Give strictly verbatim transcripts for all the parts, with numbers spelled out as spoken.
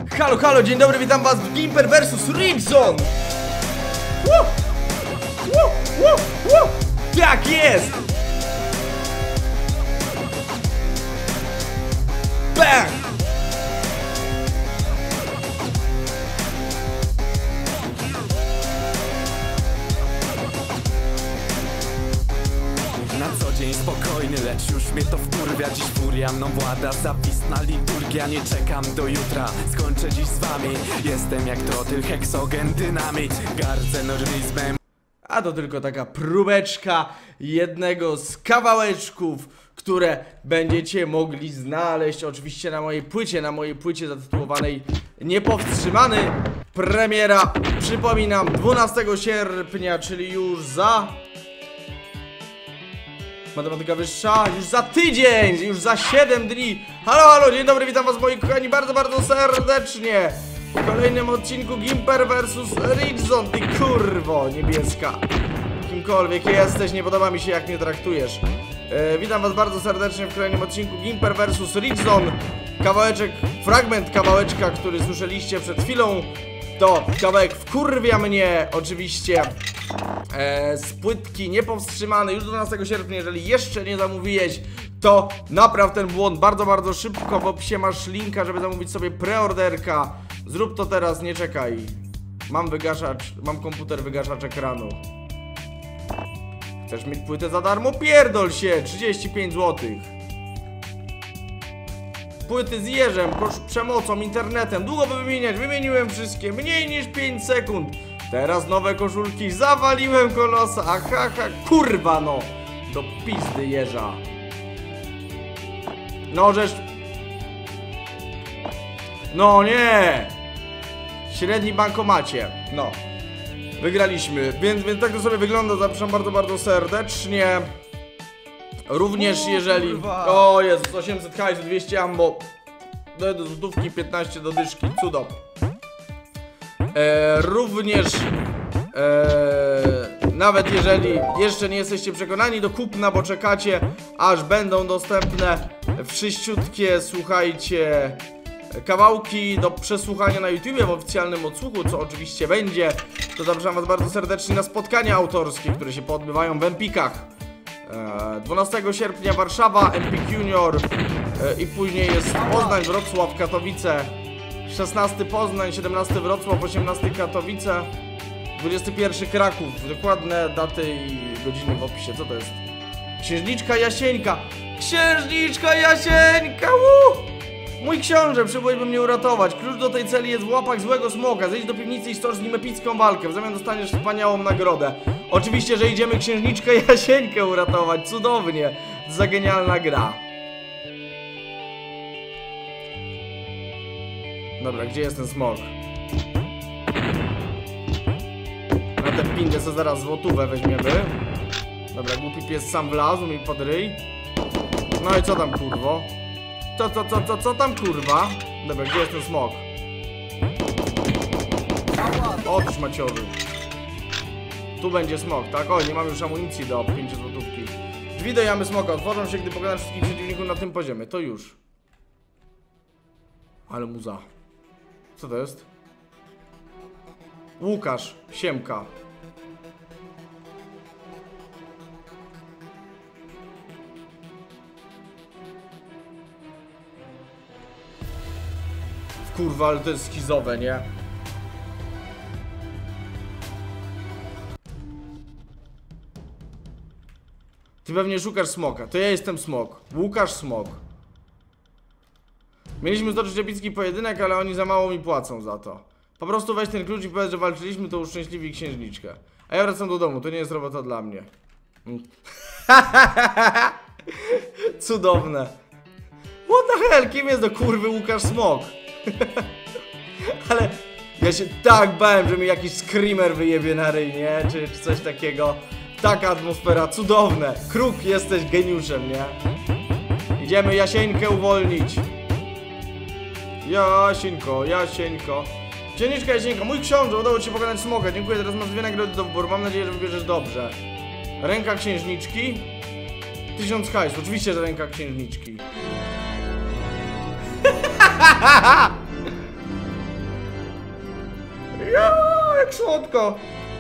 Halo, halo, dzień dobry, witam was w Gimper versus. Ridgezone. Woo! Woo! Woo! Woo! Tak jest! Bang! Na co dzień spokojny, lecz już mnie to wkurwia. Dziś furia mną włada, zawisna liturgia. Nie czekam do jutra, skończę dziś z wami. Jestem jak trotyl, heksogen, dynamit. Gardzę normizmem. A to tylko taka próbeczka jednego z kawałeczków, które będziecie mogli znaleźć oczywiście na mojej płycie, na mojej płycie zatytułowanej Niepowstrzymany. Premiera, przypominam, dwunastego sierpnia, czyli już za... Matematyka wyższa, już za tydzień, już za siedem dni. Halo, halo, dzień dobry, witam was moi kochani bardzo, bardzo serdecznie w kolejnym odcinku Gimper versus. Ridgezone, ty kurwo niebieska. Kimkolwiek jesteś, nie podoba mi się jak mnie traktujesz. e, Witam was bardzo serdecznie w kolejnym odcinku Gimper versus. Ridgezone. Kawałeczek, fragment kawałeczka, który słyszeliście przed chwilą, to kawałek wkurwia mnie oczywiście e, z płytki Niepowstrzymany, już dwunastego sierpnia. Jeżeli jeszcze nie zamówiłeś, to napraw ten błąd bardzo, bardzo szybko. W opisie masz linka, żeby zamówić sobie preorderka. Zrób to teraz, nie czekaj. Mam wygaszacz, mam komputer wygaszacz ekranu. Chcesz mieć płytę za darmo? Pierdol się! trzydzieści pięć złotych. Płyty z jeżem, przemocą, internetem. Długo by wymieniać, wymieniłem wszystkie. Mniej niż pięć sekund. Teraz nowe koszulki, zawaliłem kolosa. Aha, ha, kurwa no. Do pizdy jeża. No żeż... No nie. Średni bankomacie. No. Wygraliśmy, więc, więc tak to sobie wygląda. Zapraszam bardzo, bardzo serdecznie. Również jeżeli... O Jezus, osiemset hajsu, dwieście ammo. Do, do złotówki, piętnaście do dyszki, cudo. e, Również e, nawet jeżeli jeszcze nie jesteście przekonani do kupna, bo czekacie aż będą dostępne wszyściutkie, słuchajcie, kawałki do przesłuchania na YouTubie w oficjalnym odsłuchu, co oczywiście będzie, to zapraszam was bardzo serdecznie na spotkania autorskie, które się poodbywają w Empikach. dwunastego sierpnia Warszawa, Empik Junior, i później jest Poznań, Wrocław, Katowice. szesnastego Poznań, siedemnastego Wrocław, osiemnastego Katowice, dwudziestego pierwszego Kraków. Dokładne daty i godziny w opisie. Co to jest? Księżniczka Jasieńka. Księżniczka Jasieńka! Woo! Mój książę, przybyłby mnie uratować. Klucz do tej celi jest w łapach złego smoka. Zejdź do piwnicy i stocz z nim epicką walkę. W zamian dostaniesz wspaniałą nagrodę. Oczywiście, że idziemy księżniczkę Jasieńkę uratować. Cudownie. Za genialna gra. Dobra, gdzie jest ten smok? Na tę pindę co zaraz złotówę weźmiemy. Dobra, głupi pies sam wlazł mi pod ryj. No i co tam, kurwo? Co, co, co, co, co tam, kurwa? Dobra, gdzie jest ten smok? Otóż maciowy. Tu będzie smok, tak? Oj, nie mam już amunicji do pięciu złotówki. Drzwi do jamy smoka otworzą się, gdy pokonam wszystkich przeciwników na tym poziomie. To już. Ale muza. Co to jest? Łukasz, Siemka. Kurwa, ale to jest schizowe, nie? Ty pewnie szukasz smoka. To ja jestem smok. Łukasz smok. Mieliśmy stoczyć epicki pojedynek, ale oni za mało mi płacą za to. Po prostu weź ten klucz i powiedz, że walczyliśmy, to uszczęśliwi księżniczkę. A ja wracam do domu, to nie jest robota dla mnie. Cudowne. What the hell? Kim jest do kurwy Łukasz smok? Ale ja się tak bałem, że mi jakiś screamer wyjebie na ryj, nie? Czy, czy coś takiego. Taka atmosfera, cudowne. Kruk, jesteś geniuszem, nie? Idziemy Jasieńkę uwolnić. Jasieńko, Jasieńko. Księżniczka Jasieńka, mój książę, udało ci się pokonać smoka. Dziękuję, teraz masz dwie nagrody do wyboru. Mam nadzieję, że wybierzesz dobrze. Ręka księżniczki. Tysiąc hajs, oczywiście, że ręka księżniczki. Ja, jak słodko.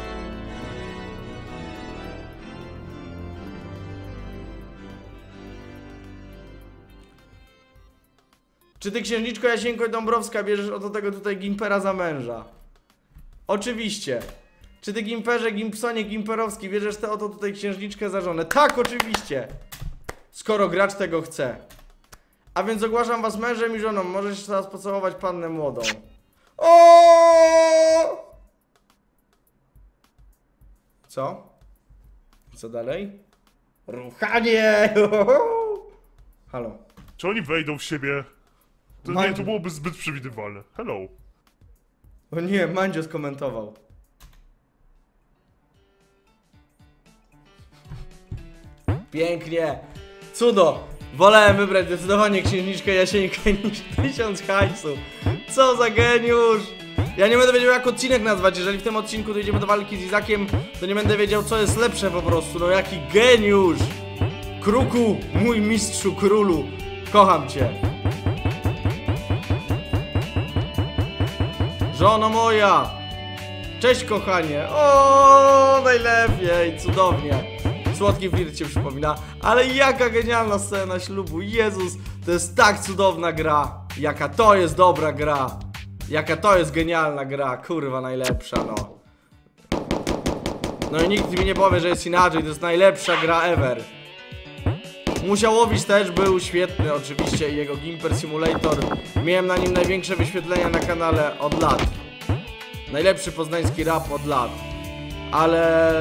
Czy ty, księżniczko Jasieńko Dąbrowska, bierzesz oto tego tutaj Gimpera za męża? Oczywiście. Czy ty, Gimperze, Gimpsonie, Gimperowski, bierzesz tę oto tutaj księżniczkę za żonę? Tak, oczywiście. Skoro gracz tego chce. A więc ogłaszam was mężem i żoną. Możesz teraz pocałować pannę młodą. O! Co? Co dalej? Ruchanie! Halo. Czy oni wejdą w siebie? To Mandzio. nie, to byłoby zbyt przewidywalne. Hello. O nie, Mandzio skomentował. Pięknie. Cudo. Wolałem wybrać zdecydowanie księżniczkę Jasieńkę niż tysiąc hajsu. Co za geniusz. Ja nie będę wiedział, jak odcinek nazwać. Jeżeli w tym odcinku dojdziemy do walki z Izakiem, to nie będę wiedział, co jest lepsze po prostu. No jaki geniusz. Kruku, mój mistrzu, królu. Kocham cię. Żono moja. Cześć, kochanie. O, najlepiej, cudownie. Słodki flirt cię przypomina. Ale jaka genialna scena ślubu. Jezus, to jest tak cudowna gra. Jaka to jest dobra gra. Jaka to jest genialna gra. Kurwa, najlepsza, no. No i nikt mi nie powie, że jest inaczej. To jest najlepsza gra ever. Musiałowicz też był świetny oczywiście. Jego Gimper Simulator. Miałem na nim największe wyświetlenia na kanale od lat. Najlepszy poznański rap od lat. Ale...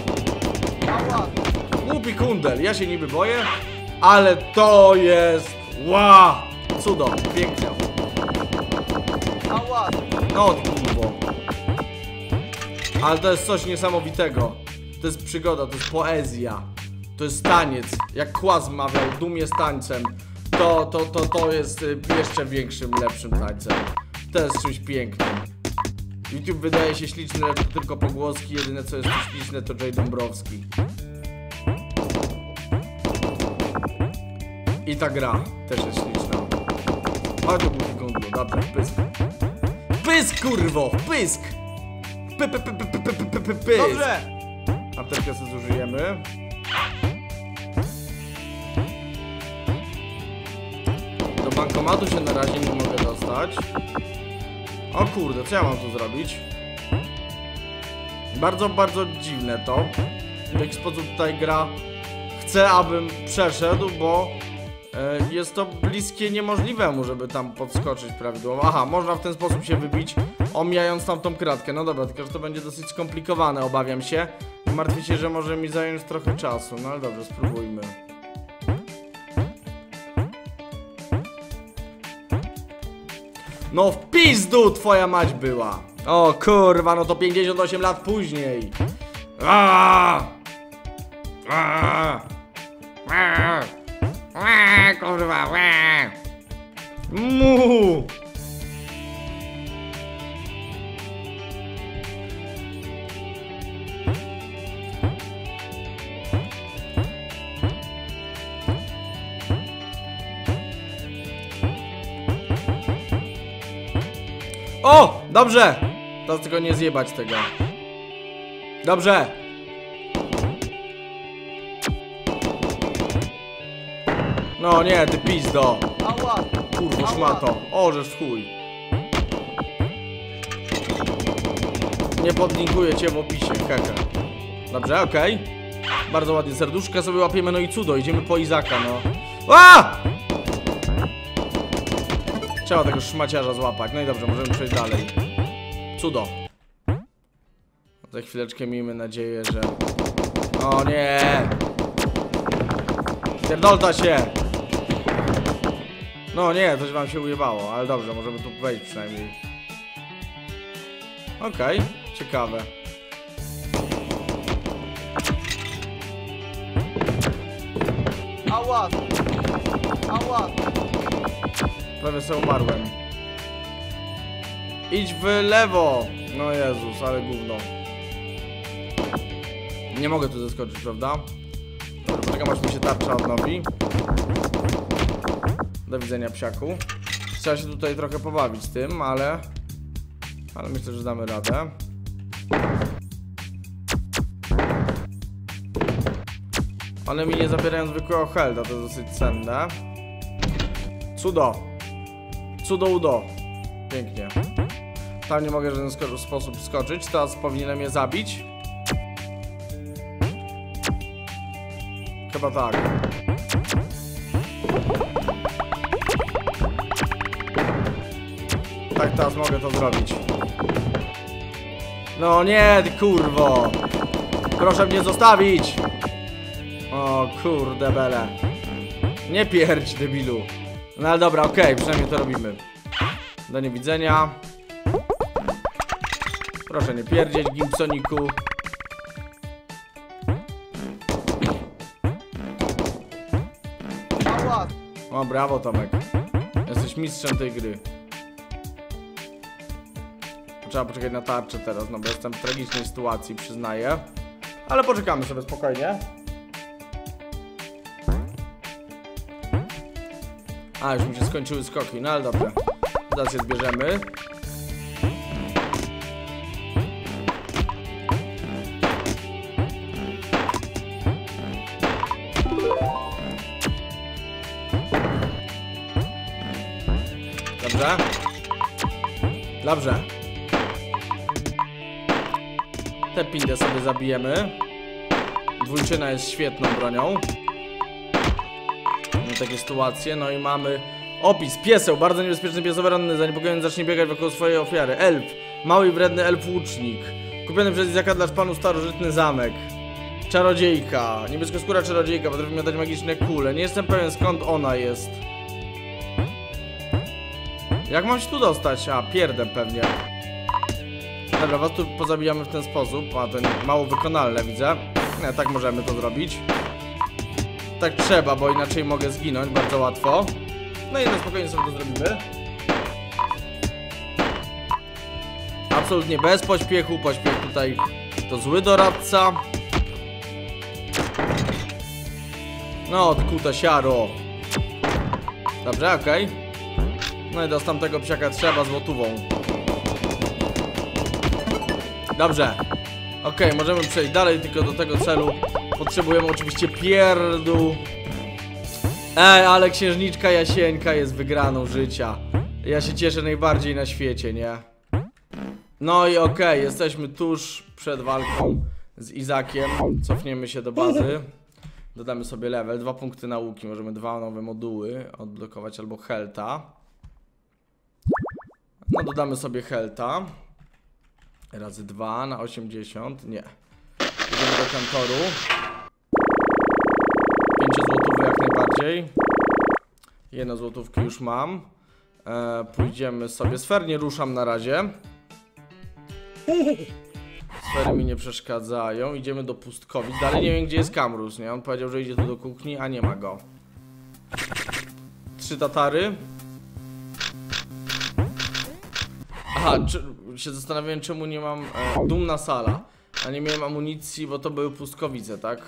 Głupi kundel, ja się niby boję, ale to jest... Wow! Cudo, pięknie. No, kurwo. Ale to jest coś niesamowitego. To jest przygoda, to jest poezja. To jest taniec. Jak Kłas mawiał, dum jest tańcem. To, to, to, to jest jeszcze większym, lepszym tańcem. To jest czymś pięknym. YouTube wydaje się śliczny, lecz to tylko pogłoski. Jedyne co jest śliczne to Jay Dąbrowski. I ta gra też jest śliczna. Ale to głupi kundlu, dobrze, pysk. Pysk, kurwo, pysk! Py, py, py, py, py, py, py, py, pysk. Dobrze! Apteczkę sobie zużyjemy. Do bankomatu się na razie nie mogę dostać. O kurde, co ja mam tu zrobić? Bardzo, bardzo dziwne to. W jaki sposób tutaj gra chce, abym przeszedł, bo e, jest to bliskie niemożliwemu, żeby tam podskoczyć prawidłowo. Aha, można w ten sposób się wybić, omijając tamtą kratkę. No dobra, tylko że to będzie dosyć skomplikowane, obawiam się. I martwię się, że może mi zająć trochę czasu. No ale dobrze, spróbujmy. No w pizdu twoja mać była. O kurwa, no to pięćdziesiąt osiem lat później. Aaaa! Aaaa! Aaaa! Aaaa, kurwa, aaaa! Mu! O! Dobrze! Teraz tylko nie zjebać tego. Dobrze! No nie, ty pizdo! Kurwa szmato! Orzesz w chuj! Nie podlinkuję cię w opisie, hehe. Dobrze, okej. Okay. Bardzo ładnie, serduszka sobie łapiemy, no i cudo, idziemy po Izaka, no. A! Trzeba tego szmaciarza złapać. No i dobrze, możemy przejść dalej. Cudo. Za chwileczkę miejmy nadzieję, że... O nie! Pierdolta się! No nie, coś wam się ujebało, ale dobrze, możemy tu wejść przynajmniej. Okej, okay, ciekawe. Ała! Ała! Prawie sobie umarłem. Idź w lewo! No Jezus, ale gówno. Nie mogę tu zeskoczyć, prawda? Dobra, poczekam aż mi się tarcza odnowi. Do widzenia, psiaku. Trzeba się tutaj trochę pobawić z tym, ale... Ale myślę, że damy radę. One mi nie zabierają zwykłego helda, to dosyć cenne. Cudo. Cudo udo. Pięknie. Tam nie mogę w żaden sko sposób skoczyć. Teraz powinienem je zabić. Chyba tak. Tak, teraz mogę to zrobić. No nie, ty kurwo. Proszę mnie zostawić. O kurde bele. Nie pierdź, debilu. No ale dobra, okej, okay, przynajmniej to robimy. Do niewidzenia. Proszę nie pierdzieć, Gimpsoniku. Ała! O, brawo Tomek. Jesteś mistrzem tej gry. Trzeba poczekać na tarczę teraz, no bo jestem w tragicznej sytuacji, przyznaję. Ale poczekamy sobie spokojnie. A, już mi się skończyły skoki, no ale dobrze. Teraz je zbierzemy. Dobrze. Dobrze. Tę pindę sobie zabijemy. Dwójczyna jest świetną bronią. Mamy takie sytuacje, no i mamy opis. Pieseł, bardzo niebezpieczny pieseł ranny, zaniepokojony zacznie biegać wokół swojej ofiary. Elf, mały i wredny elf łucznik. Kupiony przez Izaka dla szpanu starożytny zamek. Czarodziejka, niebieskoskóra czarodziejka, potrafi miotać magiczne kule. Nie jestem pewien skąd ona jest. Jak mam się tu dostać? A, pierdem pewnie. Dobra, was tu pozabijamy w ten sposób. A, to mało wykonalne widzę. Nie, tak możemy to zrobić. Tak trzeba, bo inaczej mogę zginąć bardzo łatwo. No i na spokojnie sobie to zrobimy. Absolutnie bez pośpiechu. Pośpiech tutaj to zły doradca. No, odkuta siaro. Dobrze, okej. Okay. No i do tamtego psiaka trzeba złotówą. Dobrze. Okej, okay, możemy przejść dalej, tylko do tego celu potrzebujemy oczywiście pierdu. Ej, ale księżniczka Jasieńka jest wygraną życia. Ja się cieszę najbardziej na świecie, nie? No i okej, okay, jesteśmy tuż przed walką z Izakiem. Cofniemy się do bazy. Dodamy sobie level, dwa punkty nauki. Możemy dwa nowe moduły odblokować albo helta. No dodamy sobie helta. Razy dwa na osiemdziesiąt. Nie. Idziemy do kantoru. pięć złotówek jak najbardziej. Jedną złotówkę już mam. e, Pójdziemy sobie. Sfer nie ruszam na razie. Sfery mi nie przeszkadzają. Idziemy do Pustkowic. Dalej nie wiem gdzie jest Kamrus, nie? On powiedział, że idzie tu do kuchni, a nie ma go. Trzy tatary. Aha, czy, się zastanawiałem czemu nie mam e, dumna sala. A nie miałem amunicji, bo to były Pustkowice, tak?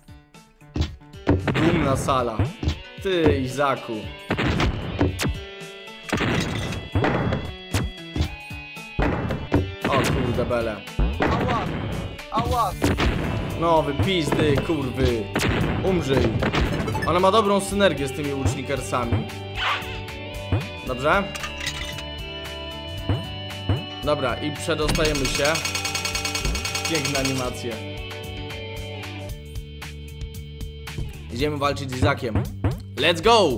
Dumna sala. Ty, Izaku. O kurde bele. Ała! Ała! No wy pizdy, kurwy. Umrzyj. Ona ma dobrą synergię z tymi łucznikersami. Dobrze? Dobra, i przedostajemy się. Piękne animacje. Idziemy walczyć z Izakiem. Let's go!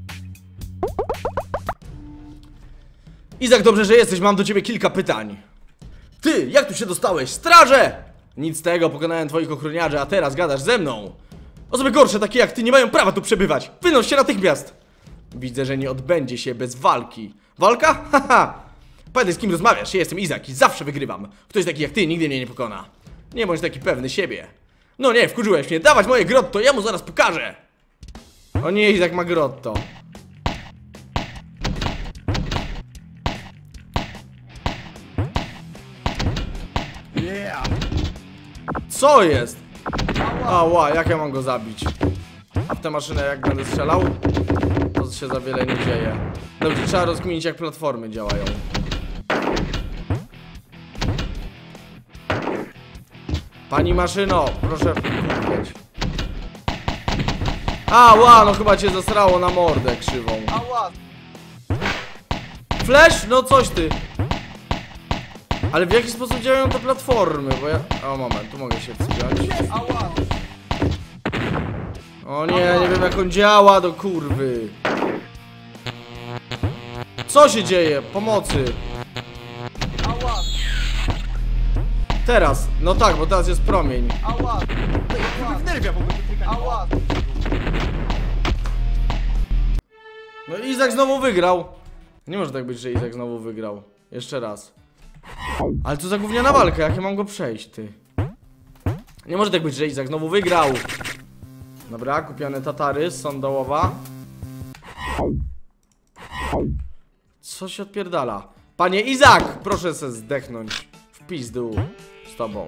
Izak, dobrze, że jesteś. Mam do ciebie kilka pytań. Ty, jak tu się dostałeś? Straże! Nic z tego, pokonałem twoich ochroniarzy, a teraz gadasz ze mną. Osoby gorsze, takie jak ty, nie mają prawa tu przebywać. Wynoś się natychmiast. Widzę, że nie odbędzie się bez walki. Walka? Haha! Pamiętaj, z kim rozmawiasz, ja jestem Izak i zawsze wygrywam. Ktoś taki jak ty nigdy mnie nie pokona. Nie bądź taki pewny siebie. No nie, wkurzyłeś mnie, dawać moje grotto, ja mu zaraz pokażę. O nie, Izak ma grotto. Yeah! Co jest? Ała, jak ja mam go zabić? A w tę maszynę jak będę strzelał? To się za wiele nie dzieje. Dobrze, trzeba rozkminić jak platformy działają. Pani maszyno, proszę kupić. Ała, no chyba cię zasrało na mordę krzywą. Ała! Flash? No coś ty. Ale w jaki sposób działają te platformy? Bo ja... O moment, tu mogę się wciąć. Ała! O nie, nie wiem jak on działa do kurwy. Co się dzieje? Pomocy. Ała! Teraz, no tak, bo teraz jest promień. Ała! Nerwia w ogóle dotykanie. Ała! No i Izak znowu wygrał. Nie może tak być, że Izak znowu wygrał. Jeszcze raz. Ale co za gówniana walka, jak ja mam go przejść, ty? Nie może tak być, że Izak znowu wygrał. Dobra, kupione tatary z Sandałowa. Co się odpierdala? Panie Izak! Proszę se zdechnąć w pizdu z tobą.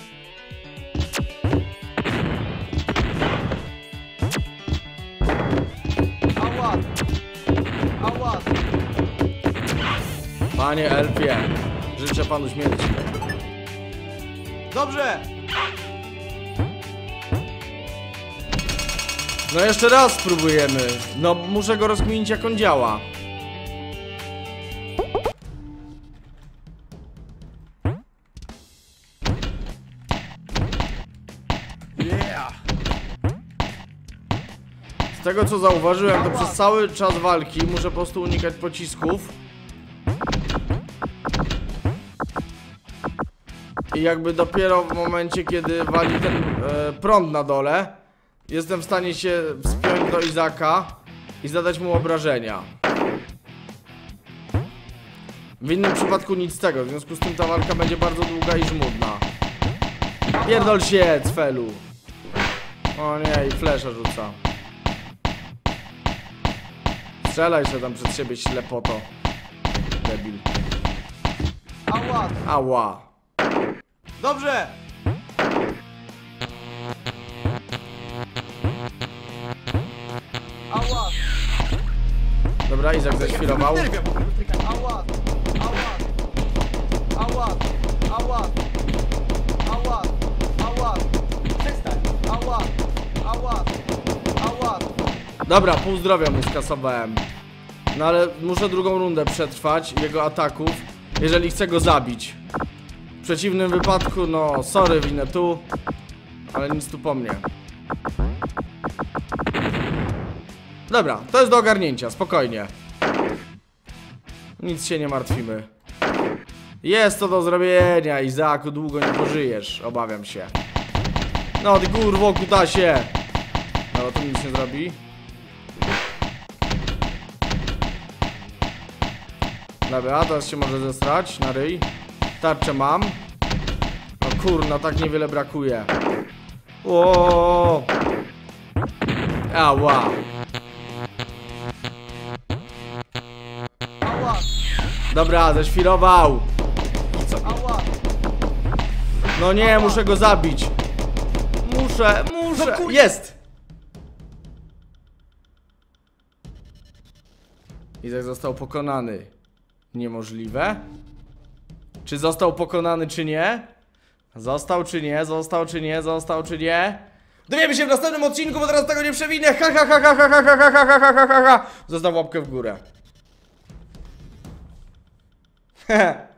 Ała! Ała! Panie Elfie, życzę panu śmierci. Dobrze! No jeszcze raz spróbujemy. No muszę go rozkminić jak on działa. Yeah! Z tego co zauważyłem, to przez cały czas walki muszę po prostu unikać pocisków. I jakby dopiero w momencie, kiedy wali ten e, prąd na dole, jestem w stanie się wspiąć do Izaka i zadać mu obrażenia. W innym przypadku nic z tego, w związku z tym ta walka będzie bardzo długa i żmudna. Pierdol się, cfelu. O nie, i flesza rzuca. Strzelaj się tam przed siebie, ślepoto. Debil. Ała! Ała. Dobrze! Ała! Dobra, Izak zaświrował. Nerwia w ogóle dotykanie. Ała! Ała! Ała! Ała! Ała! Ała! Przestań. Ała! Ała! Ała! Dobra, pół zdrowia mu skasowałem. No ale muszę drugą rundę przetrwać jego ataków, jeżeli chcę go zabić. W przeciwnym wypadku, no sorry, winę tu, ale nic tu po mnie. Dobra, to jest do ogarnięcia, spokojnie. Nic się nie martwimy. Jest to do zrobienia, Izaku, długo nie pożyjesz, obawiam się. No ty kurwo, kutasie. No to nic nie zrobi. Dobra, teraz się może zesrać na ryj. Tarczę mam. No kurna, tak niewiele brakuje. O. Ała. Ała! Dobra, ześwirował. Ała! No nie, muszę go zabić. Muszę, muszę. Jest. Izak został pokonany. Niemożliwe. Czy został pokonany, czy nie? Został, czy nie? Został, czy nie? Został, czy nie? Dowiemy się w następnym odcinku, bo teraz tego nie przewinę. Ha, ha, ha, ha, ha, ha, ha, ha, ha, ha, ha, ha. Zostaw łapkę w górę. Hehe.